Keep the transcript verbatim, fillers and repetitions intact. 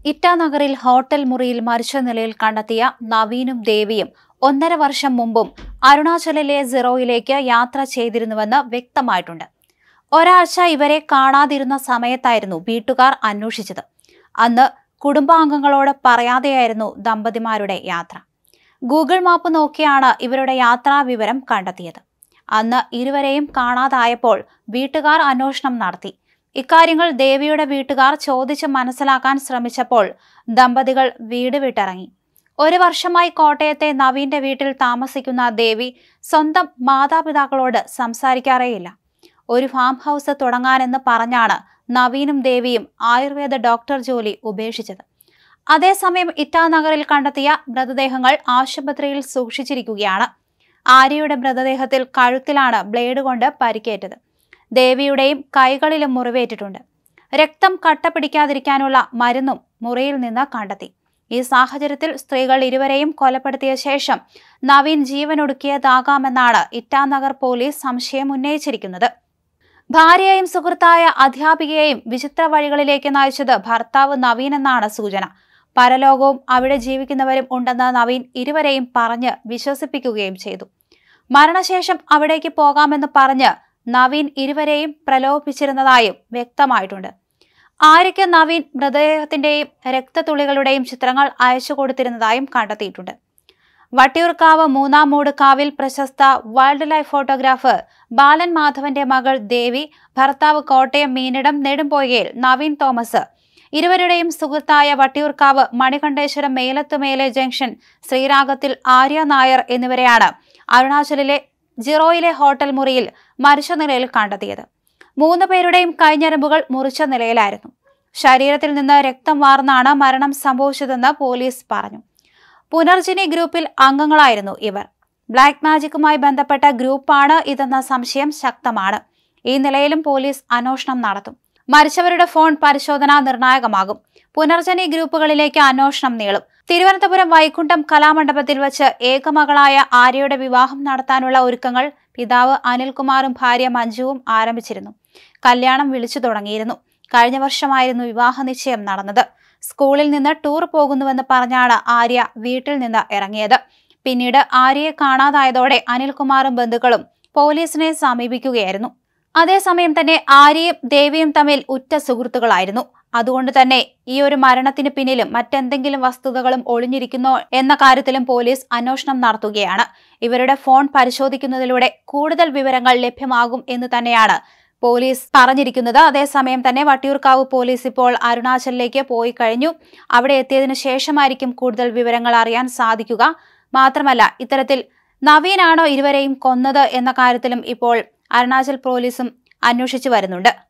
ഇറ്റാനഗറിൽ hotel മുറിയിൽ മരിച്ച നിലയിൽ കണ്ടെത്തിയ നവീനും ദേവിയും ഒന്നര വർഷം മുമ്പും അരുണാചലിലെ സിറോയിലേക്ക് യാത്ര ചെയ്തിരുന്നുവെന്ന് വ്യക്തമായിട്ടുണ്ട്. ഒരാഴ്ച ഇവരെ കാണാതിരുന്ന സമയത്തായിരുന്നു വീട്ടുകാർ അന്വേഷിച്ചത്. അന്ന് കുടുംബാംഗങ്ങളോട് പറയാതെയായിരുന്നു ദമ്പതിമാരുടെ യാത്ര. ഗൂഗിൾ മാപ്പ് നോക്കിയാണ് ഇവരുടെ യാത്രാ വിവരം കണ്ടെത്തിയത്. അന്ന് ഇരുവരെയും കാണാതായപ്പോൾ വീട്ടുകാർ അന്വേഷണം നടത്തി. ഇക്കാര്യങ്ങൾ ദേവിയുടെ വീട്ടുകാർ ചോദിച്ച് മനസ്സിലാക്കാൻ ശ്രമിച്ചപ്പോൾ ദമ്പതികൾ വീട് വിട്ടിറങ്ങി. ഒരു വർഷമായി കോട്ടയത്തെ നവീന്റെ വീട്ടിൽ താമസിക്കുന്ന ദേവി സ്വന്തം മാതാപിതാക്കളോട് സംസാരിക്കാറേയില്ല. ഒരു ഫാം ഹൗസ് തുടങ്ങാനെന്ന് പറഞ്ഞാണ് നവീനും ദേവിയും ആയുർവേദ ഡോക്ടർ ജോലി ഉപേക്ഷിച്ചത്. അതേസമയം ഇറ്റാനഗറിൽ കണ്ടെത്തിയ മൃതദേഹങ്ങൾ ആശുപത്രിയിൽ സൂക്ഷിച്ചിരിക്കുകയാണ്. ആര്യയുടെ മൃതദേഹത്തിൽ കഴുത്തിലാണ് ബ്ലേഡ് കൊണ്ട് പരിക്കേറ്റത്. ദേവിയുടെയും കൈകളിലും മുറിവേറ്റിട്ടുണ്ട്. രക്തം കട്ട പിടിക്കാതിരിക്കാനുള്ള മരുന്നും മുറിയിൽ നിന്ന് കണ്ടെത്തി. ഈ സാഹചര്യത്തിൽ സ്ത്രീകൾ ഇരുവരെയും കൊലപ്പെടുത്തിയ ശേഷം നവീൻ ജീവനൊടുക്കിയതാകാമെന്നാണ് ഇറ്റാനഗർ പോലീസ് സംശയം ഉന്നയിച്ചിരിക്കുന്നത്. ഭാര്യയെയും സുഹൃത്തായ അധ്യാപികയെയും വിചിത്ര വഴികളിലേക്ക് നയിച്ചത് ഭർത്താവ് നവീൻ എന്നാണ് സൂചന. പരലോകവും അവിടെ ജീവിക്കുന്നവരും ഉണ്ടെന്ന് നവീൻ ഇരുവരെയും പറഞ്ഞ് വിശ്വസിപ്പിക്കുകയും ചെയ്തു. മരണശേഷം അവിടേക്ക് പോകാമെന്ന് പറഞ്ഞ് നവീൻ ഇരുവരെയും പ്രലോഭിപ്പിച്ചിരുന്നതായും വ്യക്തമായിട്ടുണ്ട്. ആര്യയ്ക്ക് നവീൻ മൃതദേഹത്തിന്റെയും രക്തത്തുള്ളികളുടെയും ചിത്രങ്ങൾ അയച്ചു കൊടുത്തിരുന്നതായും കണ്ടെത്തിയിട്ടുണ്ട്. വട്ടിയൂർക്കാവ് മൂന്നാം മൂട് കാവിൽ പ്രശസ്ത വൈൽഡ് ലൈഫ് ഫോട്ടോഗ്രാഫർ ബാലൻ മാധവന്റെ മകൾ ദേവി, ഭർത്താവ് കോട്ടയം മീനിടം നെടുംപൊയ്കയിൽ നവീൻ തോമസ്, ഇരുവരുടെയും സുഹൃത്തായ വട്ടിയൂർക്കാവ് മണികണ്ഠേശ്വരം മേലത്തുമേലെ ജംഗ്ഷൻ ശ്രീരാഗത്തിൽ ആര്യ നായർ എന്നിവരെയാണ് അരുണാചലിലെ ജിറോയിലെ ഹോട്ടൽ മുറിയിൽ മരിച്ച നിലയിൽ കണ്ടെത്തിയത്. മൂന്ന് പേരുടെയും കൈഞ്ഞരമ്പുകൾ മുറിച്ച നിലയിലായിരുന്നു. ശരീരത്തിൽ നിന്ന് രക്തം വാർന്നാണ് മരണം സംഭവിച്ചതെന്ന് പോലീസ് പറഞ്ഞു. പുനർജനി ഗ്രൂപ്പിൽ അംഗങ്ങളായിരുന്നു ഇവർ. ബ്ലാക്ക് മാജിക്കുമായി ബന്ധപ്പെട്ട ഗ്രൂപ്പാണ് ഇതെന്ന സംശയം ശക്തമാണ്. ഈ നിലയിലും പോലീസ് അന്വേഷണം നടത്തും. മരിച്ചവരുടെ ഫോൺ പരിശോധന നിർണായകമാകും. പുനർജനി ഗ്രൂപ്പുകളിലേക്ക് അന്വേഷണം നീളും. തിരുവനന്തപുരം വൈകുണ്ഠം കലാമണ്ഡപത്തിൽ വെച്ച് ഏകമകളായ ആര്യയുടെ വിവാഹം നടത്താനുള്ള ഒരുക്കങ്ങൾ പിതാവ് അനിൽകുമാറും ഭാര്യ മഞ്ജുവും ആരംഭിച്ചിരുന്നു. കല്യാണം വിളിച്ചു തുടങ്ങിയിരുന്നു. കഴിഞ്ഞ വർഷമായിരുന്നു വിവാഹ നിശ്ചയം നടന്നത്. സ്കൂളിൽ നിന്ന് ടൂർ പോകുന്നുവെന്ന് പറഞ്ഞാണ് ആര്യ വീട്ടിൽ നിന്ന് ഇറങ്ങിയത്. പിന്നീട് ആര്യയെ കാണാതായതോടെ അനിൽകുമാറും ബന്ധുക്കളും പോലീസിനെ സമീപിക്കുകയായിരുന്നു. അതേസമയം തന്നെ ആര്യയും ദേവിയും തമ്മിൽ ഉറ്റ സുഹൃത്തുക്കളായിരുന്നു. അതുകൊണ്ട് തന്നെ ഈ ഒരു മരണത്തിന് പിന്നിലും മറ്റെന്തെങ്കിലും വസ്തുതകളും ഒളിഞ്ഞിരിക്കുന്നോ എന്ന കാര്യത്തിലും പോലീസ് അന്വേഷണം നടത്തുകയാണ്. ഇവരുടെ ഫോൺ പരിശോധിക്കുന്നതിലൂടെ കൂടുതൽ വിവരങ്ങൾ ലഭ്യമാകും എന്ന് തന്നെയാണ് പോലീസ് പറഞ്ഞിരിക്കുന്നത്. അതേസമയം തന്നെ വട്ടിയൂർക്കാവ് പോലീസ് ഇപ്പോൾ അരുണാചലിലേക്ക് പോയി കഴിഞ്ഞു. അവിടെ എത്തിയതിനു ശേഷമായിരിക്കും കൂടുതൽ വിവരങ്ങൾ അറിയാൻ സാധിക്കുക. മാത്രമല്ല, ഇത്തരത്തിൽ നവീനാണോ ഇരുവരെയും കൊന്നത് എന്ന കാര്യത്തിലും ഇപ്പോൾ അരുണാചൽ പോലീസും അന്വേഷിച്ചു വരുന്നുണ്ട്.